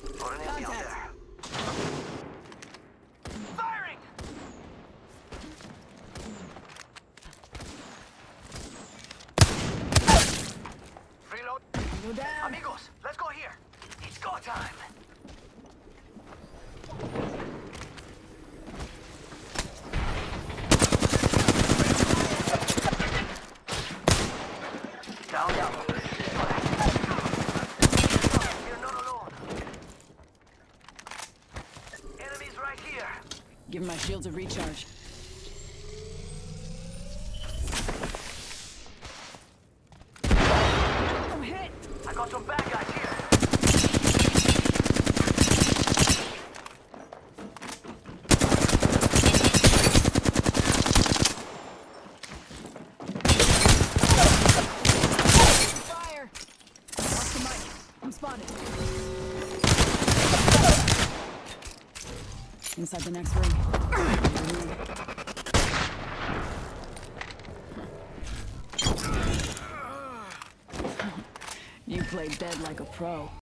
Got an enemy out there. Firing! Reload. Go down. Amigos, let's go here. It's go time. Down, down. You're not alone. Enemies right here. Give my shields a recharge. I'm hit. I got some bad guys here. Fire. Watch the mic. I'm spotted. Inside the next ring. You played dead like a pro.